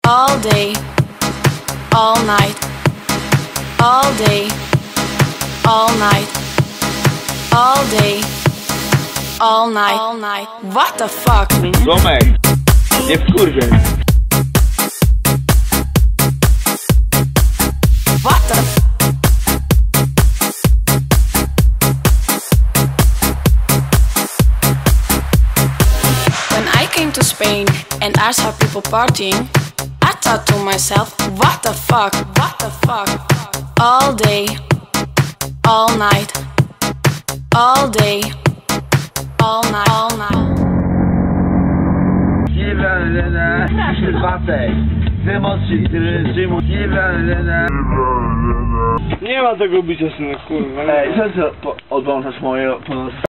All day, all night, all day, all night, all day, all night, all night. What the fuck? Domek, nie wkurwiaj. What the When I came to Spain and I saw people partying, I thought to myself, what the fuck, what the fuck? All day, all night, all day, all night, all night. Nie ma tego bicia, synek, kurwa. Ej, co odłączasz moje